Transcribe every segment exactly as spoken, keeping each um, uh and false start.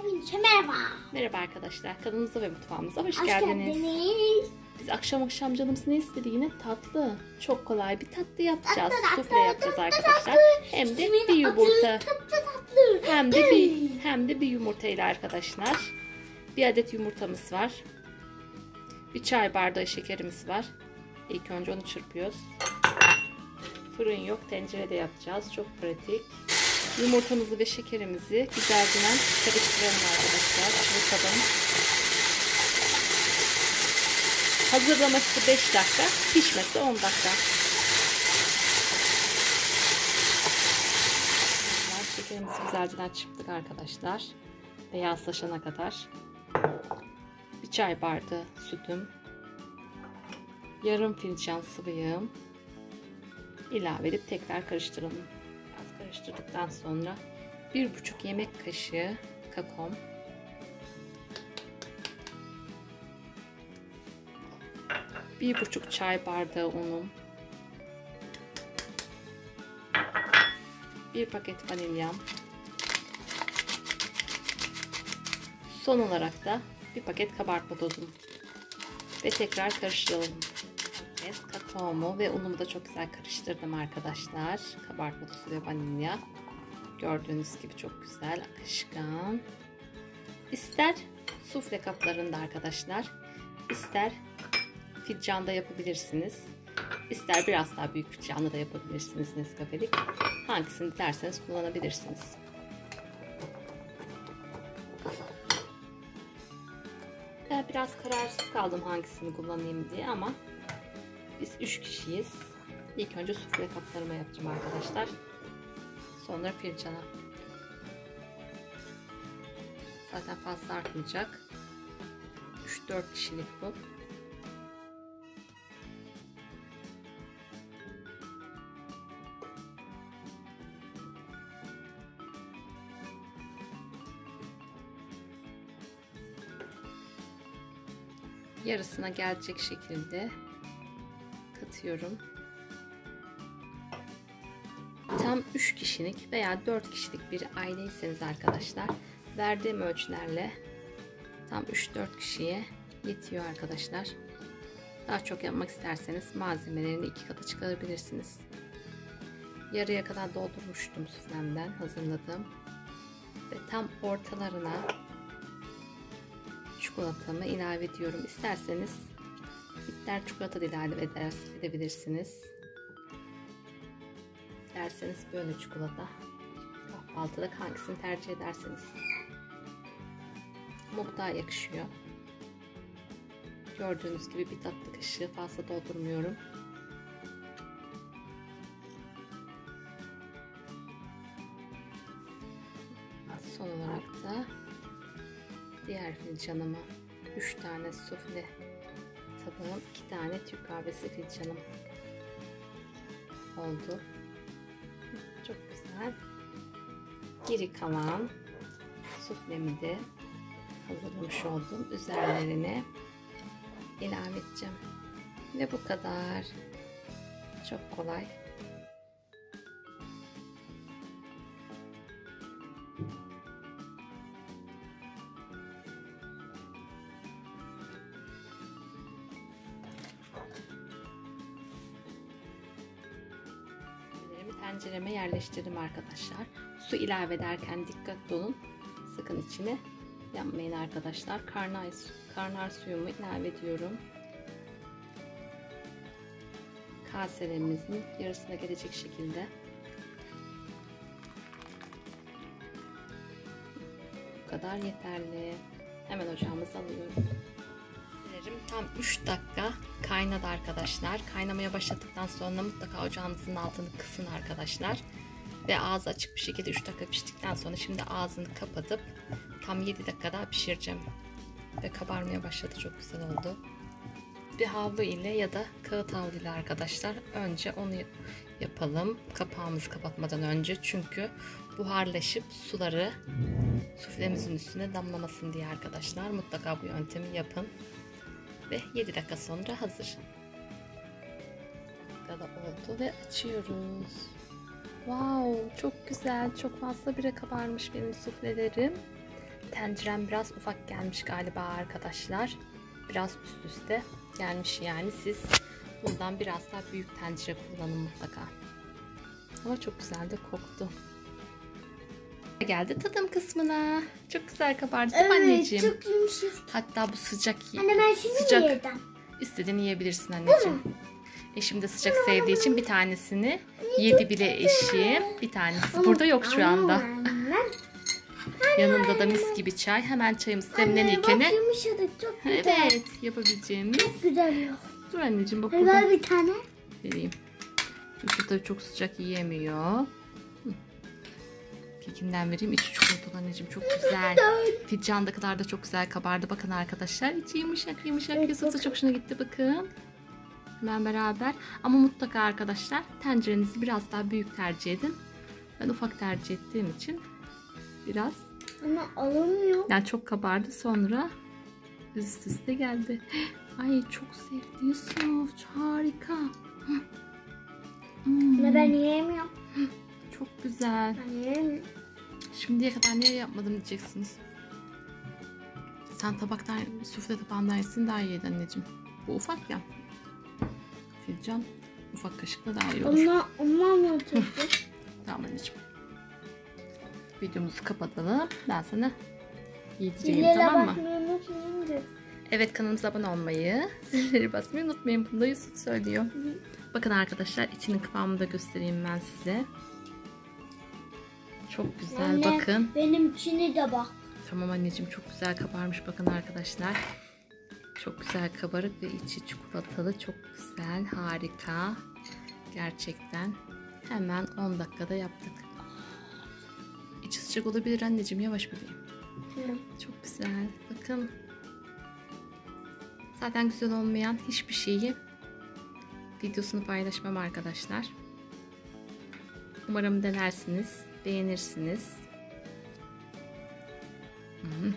Hepinize merhaba. Merhaba arkadaşlar, kanalımıza ve mutfağımıza hoş, Hoş geldiniz. geldiniz. Biz akşam akşam canımız ne istedi? Yine tatlı. Çok kolay bir tatlı yapacağız. Tatlı, tatlı, Sufle yapacağız tatlı, arkadaşlar. tatlı. Hem de Kimin bir yumurta. adı tatlı tatlı. Hem de bir hem de bir yumurta ile arkadaşlar. Bir adet yumurtamız var. Bir çay bardağı şekerimiz var. İlk önce onu çırpıyoruz. Fırın yok, tencerede yapacağız. Çok pratik. Yumurtamızı ve şekerimizi güzelce karıştıralım arkadaşlar. Çırpalım. Hazırlaması beş dakika, pişmesi on dakika. Şekerimizi güzelce çırptık arkadaşlar. Beyazlaşana kadar. Bir çay bardağı sütüm. Yarım fincan sıvı yağım ilave edip tekrar karıştıralım. Biraz karıştırdıktan sonra bir buçuk yemek kaşığı kakaom, bir buçuk çay bardağı unum, bir paket vanilyam, son olarak da bir paket kabartma tozum ve tekrar karıştıralım. Kakaomu ve unumu da çok güzel karıştırdım arkadaşlar. Kabartma tozu ve vanilya. Gördüğünüz gibi çok güzel, akışkan. İster sufle kaplarında arkadaşlar, ister fincanda yapabilirsiniz. İster biraz daha büyük fincanda da yapabilirsiniz Nescafe'lik. Hangisini dilerseniz kullanabilirsiniz. Ben biraz kararsız kaldım hangisini kullanayım diye ama biz üç kişiyiz. İlk önce sufle kaplarıma yapacağım arkadaşlar. Sonra fincana. Zaten fazla artmayacak. üç dört kişilik bu. Yarısına gelecek şekilde katıyorum. Tam üç kişilik veya dört kişilik bir aileyseniz arkadaşlar, verdiğim ölçülerle tam üç dört kişiye yetiyor arkadaşlar. Daha çok yapmak isterseniz malzemelerini iki katı çıkarabilirsiniz. Yarıya kadar doldurmuştum suflemden hazırladım ve tam ortalarına çikolatamı ilave ediyorum. İsterseniz bitter çikolata da ilave edebilirsiniz. Derseniz böyle çikolata. Kahvaltıda hangisini tercih ederseniz. Ama bu daha yakışıyor. Gördüğünüz gibi bir tatlı kaşığı fazla doldurmuyorum. Son olarak da diğer fincanıma üç tane sufle tabağım, iki tane Türk kahvesi fincanım oldu. Çok güzel. Geri kalan suflemi de hazırlamış oldum. Üzerlerine ilave edeceğim. Ve bu kadar. Çok kolay. Tencereme yerleştirdim arkadaşlar. Su ilave ederken dikkatli olun. Sakın içine yanmayın arkadaşlar. Karnar, karnar suyumu ilave ediyorum. Kasemizin yarısına gelecek şekilde. Bu kadar yeterli. Hemen ocağımıza alıyorum. Tam üç dakika kaynadı arkadaşlar. Kaynamaya başladıktan sonra mutlaka ocağınızın altını kısın arkadaşlar. Ve ağzı açık bir şekilde üç dakika piştikten sonra şimdi ağzını kapatıp tam yedi dakika daha pişireceğim. Ve kabarmaya başladı. Çok güzel oldu. Bir havlu ile ya da kağıt havlu ile arkadaşlar önce onu yapalım. Kapağımızı kapatmadan önce. Çünkü buharlaşıp suları suflemizin üstüne damlamasın diye arkadaşlar. Mutlaka bu yöntemi yapın. Ve yedi dakika sonra hazır. Dakikada oldu ve açıyoruz. Wow, çok güzel. Çok fazla bire kabarmış benim suflelerim. tencerem biraz ufak gelmiş galiba arkadaşlar. Biraz üst üste gelmiş yani. Siz bundan biraz daha büyük tencere kullanın mutlaka. Ama çok güzel de koktu. Geldi tadım kısmına. Çok güzel kabardı değil mi Evet, anneciğim? çok yumuşak. Hatta bu sıcak. Anne ben şimdi sıcak. yedim. İstediğini yiyebilirsin anneciğim. Eşim de sıcak sevdiği için bir tanesini yedi bile eşim. Bir tanesi burada yok şu anda. Yanında da mis gibi çay. Hemen çayımız demlenirken. Bak yumuşadık, çok güzel. Evet, yapabileceğimiz. Çok güzel yok. Dur anneciğim bak Hadi burada. ver bir tane. Vereyim. Çünkü tabii çok sıcak yiyemiyor. Hı. Kekinden vereyim. İçi çikolatalı anneciğim, çok güzel. Fincan da kadar da çok güzel kabardı. Bakın arkadaşlar. İçi yumuşak yumuşak. Evet, Yusuf da bakın. çok hoşuna gitti bakın. Hemen beraber. Ama mutlaka arkadaşlar tencerenizi biraz daha büyük tercih edin. Ben ufak tercih ettiğim için biraz. Ama alınmıyor. Yani çok kabardı, sonra üst üste geldi. Ay çok sevdi Yusuf. Harika. Hmm, Ama ben yiyemiyorum. çok güzel. Ben yiyemiyorum. Şimdiye kadar niye yapmadım diyeceksiniz. Sen tabaktan, sufle tabağından yesin daha iyiydi anneciğim. Bu ufak ya. Fincan ufak kaşıkla daha iyi olur. Onlar, onlar mı oturdu? Tamam anneciğim. Videomuzu kapatalım. Ben sana yedireyim, Zillere tamam mı? bakmayı unutmayın da. Evet, kanalımıza abone olmayı, zilleri basmayı unutmayın. Bunu da Yusuf söylüyor. Hı. Bakın arkadaşlar, içinin kıvamını da göstereyim ben size. Çok güzel, Anne, bakın. benim içine de bak. Tamam anneciğim, çok güzel kabarmış bakın arkadaşlar. Çok güzel kabarık ve içi çikolatalı, çok güzel, harika. Gerçekten hemen on dakikada yaptık. İçi sıcak olabilir anneciğim, yavaş bebeğim. Hı. Çok güzel. Bakın. Zaten güzel olmayan hiçbir şeyi videosunu paylaşmam arkadaşlar. Umarım denersiniz, beğenirsiniz. Hı.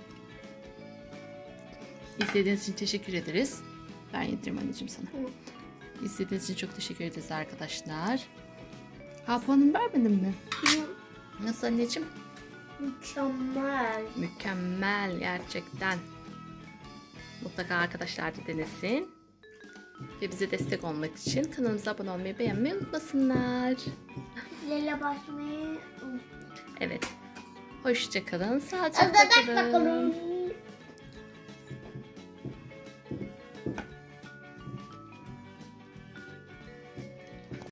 İzlediğiniz için teşekkür ederiz. Ben yedireyim anneciğim sana. Hı. İzlediğiniz için çok teşekkür ederiz arkadaşlar. Ha, puanını vermedin mi? Hı. Nasıl anneciğim? Mükemmel. Mükemmel gerçekten. Mutlaka arkadaşlar da denesin. Ve bize destek olmak için kanalımıza abone olmayı, beğenmeyi unutmasınlar. Zillere basmayı unutmayın. Evet. Hoşça kalın, sağlıcakla kalın. Bakalım.